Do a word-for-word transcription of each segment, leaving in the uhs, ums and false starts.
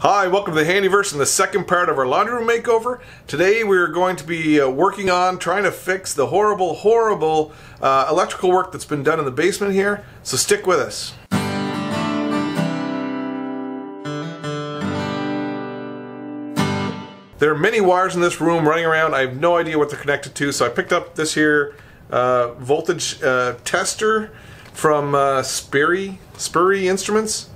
Hi, welcome to the Handyverse and the second part of our laundry room makeover. Today we're going to be uh, working on trying to fix the horrible, horrible uh, electrical work that's been done in the basement here. So stick with us. There are many wires in this room running around. I have no idea what they're connected to, so I picked up this here uh, voltage uh, tester from uh, Sperry, Sperry Instruments.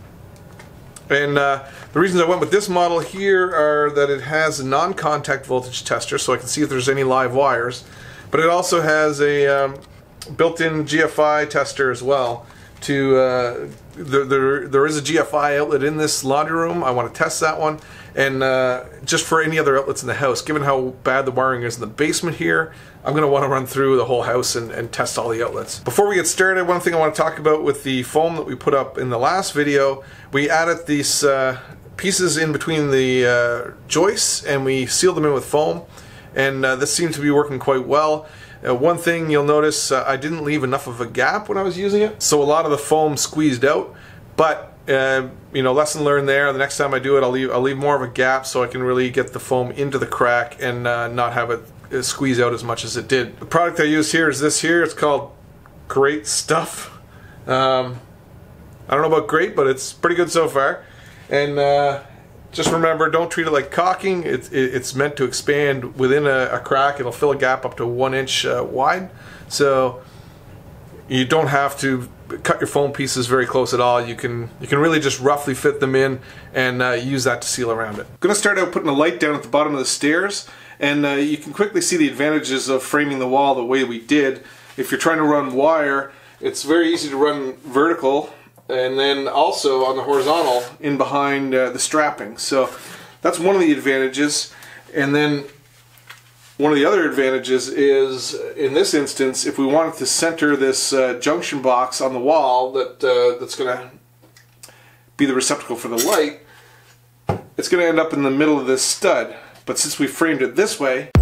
And uh, the reasons I went with this model here are that it has a non-contact voltage tester, so I can see if there's any live wires. But it also has a um, built-in G F I tester as well. To uh, there, there, there is a G F I outlet in this laundry room. I want to test that one, and uh, just for any other outlets in the house. Given how bad the wiring is in the basement here, I'm going to want to run through the whole house and, and test all the outlets. Before we get started, one thing I want to talk about with the foam that we put up in the last video, we added these uh, pieces in between the uh, joists and we sealed them in with foam, and uh, this seems to be working quite well. Uh, one thing you'll notice, uh, I didn't leave enough of a gap when I was using it, so a lot of the foam squeezed out, but uh, you know, lesson learned there. The next time I do it, I'll leave, I'll leave more of a gap so I can really get the foam into the crack and uh, not have it squeeze out as much as it did. The product I use here is this here. It's called Great Stuff. Um, I don't know about great, but it's pretty good so far. And uh, just remember, don't treat it like caulking. It's, it's meant to expand within a, a crack. It'll fill a gap up to one inch uh, wide. So you don't have to cut your foam pieces very close at all. You can you can really just roughly fit them in and uh, use that to seal around it. I'm going to start out putting a light down at the bottom of the stairs, and uh, you can quickly see the advantages of framing the wall the way we did. If you're trying to run wire, it's very easy to run vertical, and then also on the horizontal in behind uh, the strapping. So that's one of the advantages. And then one of the other advantages is, in this instance, if we wanted to center this uh, junction box on the wall that uh, that's going to be the receptacle for the light, it's going to end up in the middle of this stud. But since we framed it this way,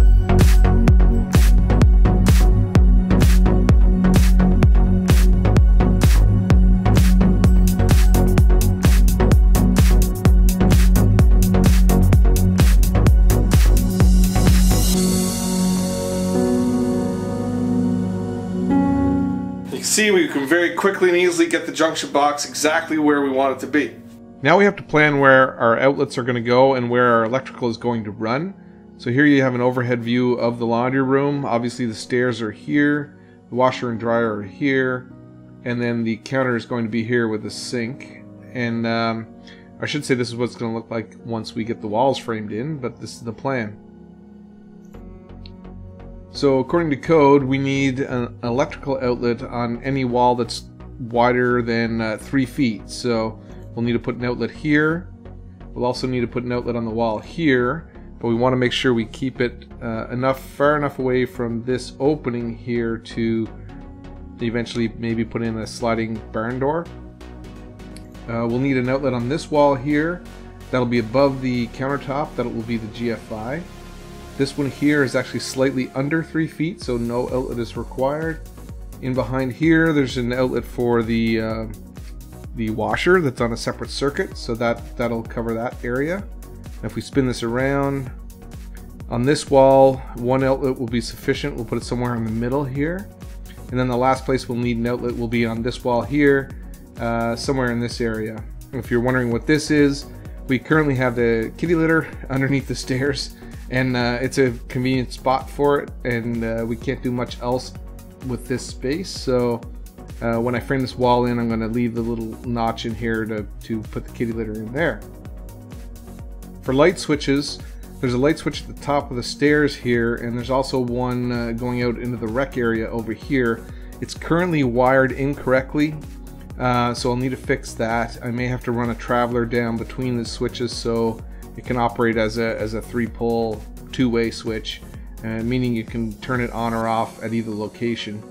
see, we can very quickly and easily get the junction box exactly where we want it to be. Now we have to plan where our outlets are going to go and where our electrical is going to run. So here you have an overhead view of the laundry room. Obviously the stairs are here, the washer and dryer are here, and then the counter is going to be here with the sink. And um, I should say this is what it's going to look like once we get the walls framed in, but this is the plan. So according to code, we need an electrical outlet on any wall that's wider than uh, three feet. So we'll need to put an outlet here. We'll also need to put an outlet on the wall here, but we want to make sure we keep it uh, enough, far enough away from this opening here to eventually maybe put in a sliding barn door. Uh, we'll need an outlet on this wall here. That'll be above the countertop. That will be the G F I. This one here is actually slightly under three feet, so no outlet is required. In behind here, there's an outlet for the uh, the washer that's on a separate circuit, so that that'll cover that area. And if we spin this around, on this wall, one outlet will be sufficient. We'll put it somewhere in the middle here, and then the last place we'll need an outlet will be on this wall here, uh, somewhere in this area. If you're wondering what this is, we currently have the kitty litter underneath the stairs. And uh, it's a convenient spot for it, and uh, we can't do much else with this space. So uh, when I frame this wall in, I'm going to leave the little notch in here to, to put the kitty litter in there. For light switches, there's a light switch at the top of the stairs here, and there's also one uh, going out into the rec area over here. It's currently wired incorrectly, uh, so I'll need to fix that. I may have to run a traveler down between the switches so it can operate as a, as a three-pole, two-way switch, uh, meaning you can turn it on or off at either location.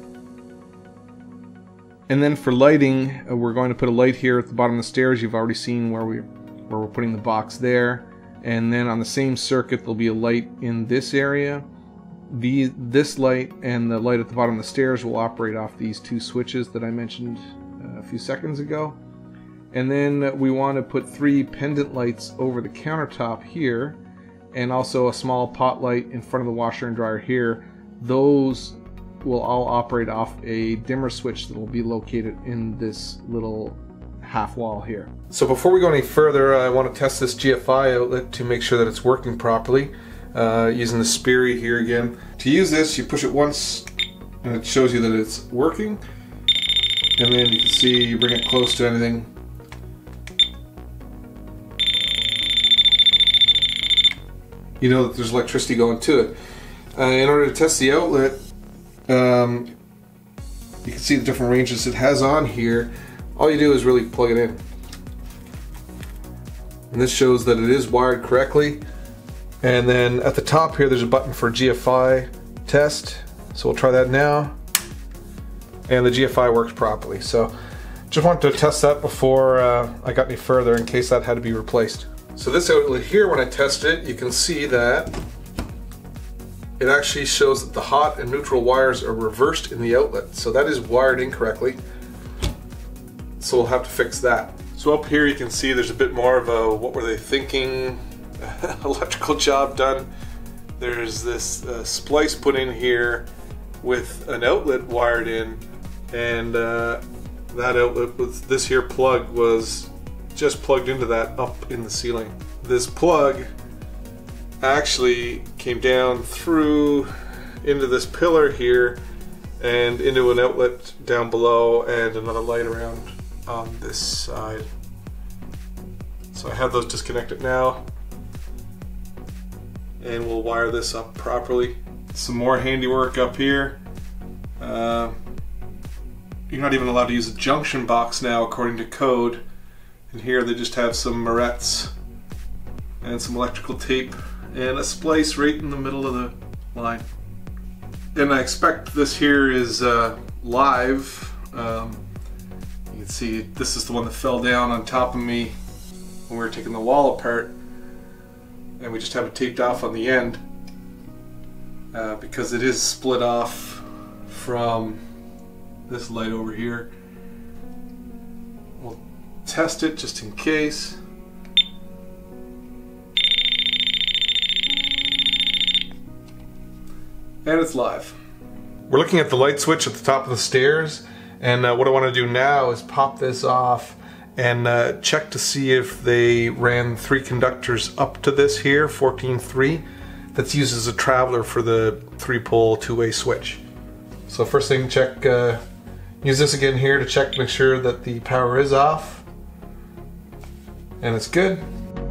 And then for lighting, uh, we're going to put a light here at the bottom of the stairs. You've already seen where, we, where we're putting the box there. And then on the same circuit, there'll be a light in this area. The, this light and the light at the bottom of the stairs will operate off these two switches that I mentioned uh, a few seconds ago. And then we want to put three pendant lights over the countertop here, and also a small pot light in front of the washer and dryer here. Those will all operate off a dimmer switch that will be located in this little half wall here. So before we go any further, I want to test this G F I outlet to make sure that it's working properly, uh, using the Sperry here again. To use this, you push it once and it shows you that it's working, and then you can see you bring it close to anything. You know that there's electricity going to it. Uh, in order to test the outlet, um, you can see the different ranges it has on here. All you do is really plug it in. And this shows that it is wired correctly. And then at the top here there's a button for G F I test. So we'll try that now. And the G F I works properly. So just wanted to test that before uh, I got any further in case that had to be replaced. So this outlet here, when I test it, you can see that it actually shows that the hot and neutral wires are reversed in the outlet. So that is wired incorrectly. So we'll have to fix that. So up here you can see there's a bit more of a what were they thinking electrical job done. There's this uh, splice put in here with an outlet wired in, and uh, that outlet with this here plug was just plugged into that up in the ceiling. This plug actually came down through into this pillar here and into an outlet down below and another light around on this side. So I have those disconnected now, and we'll wire this up properly. Some more handiwork up here. Uh, you're not even allowed to use a junction box now according to code. And here they just have some morettes and some electrical tape and a splice right in the middle of the line. And I expect this here is uh, live. Um, you can see this is the one that fell down on top of me when we were taking the wall apart, and we just have it taped off on the end uh, because it is split off from this light over here. We'll test it just in case. And it's live. We're looking at the light switch at the top of the stairs, and uh, what I want to do now is pop this off and uh, check to see if they ran three conductors up to this here, fourteen three, that's used as a traveler for the three pole two-way switch. So first thing, check, uh, use this again here to check, make sure that the power is off, and it's good.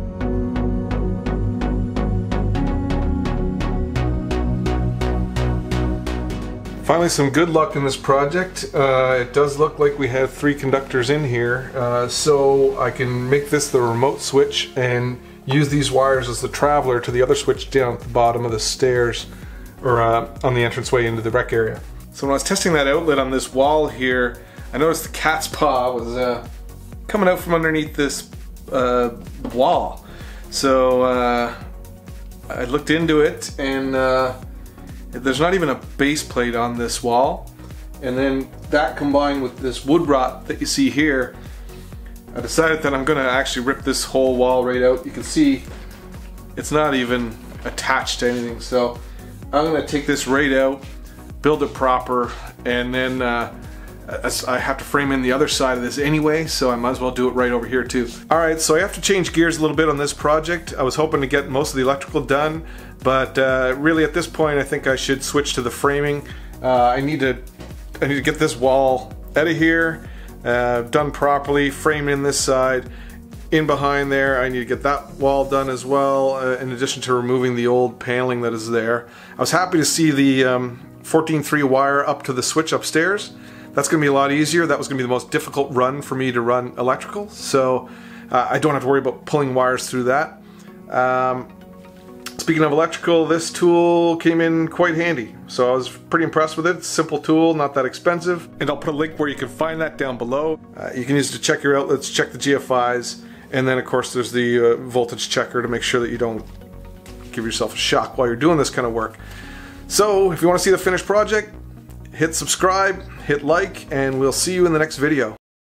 Finally, some good luck in this project. Uh, it does look like we have three conductors in here, uh, so I can make this the remote switch and use these wires as the traveler to the other switch down at the bottom of the stairs, or uh, on the entranceway into the rec area. So when I was testing that outlet on this wall here, I noticed the cat's paw was uh, coming out from underneath this uh, wall. So uh, I looked into it, and uh, there's not even a base plate on this wall, and then that combined with this wood rot that you see here, I decided that I'm gonna actually rip this whole wall right out. You can see it's not even attached to anything, so I'm gonna take this right out, build it proper, and then uh, I have to frame in the other side of this anyway, so I might as well do it right over here too. Alright, so I have to change gears a little bit on this project. I was hoping to get most of the electrical done, but uh, really at this point I think I should switch to the framing. Uh, I need to I need to get this wall out of here, uh, done properly, framed in this side. In behind there, I need to get that wall done as well, uh, in addition to removing the old paneling that is there. I was happy to see the um, fourteen three wire up to the switch upstairs. That's going to be a lot easier. That was going to be the most difficult run for me to run electrical, so uh, I don't have to worry about pulling wires through that. Um, speaking of electrical, this tool came in quite handy, so I was pretty impressed with it. It's a simple tool, not that expensive, and I'll put a link where you can find that down below. Uh, you can use it to check your outlets, check the G F Is, and then of course there's the uh, voltage checker to make sure that you don't give yourself a shock while you're doing this kind of work. So if you want to see the finished project, hit subscribe, hit like, and we'll see you in the next video.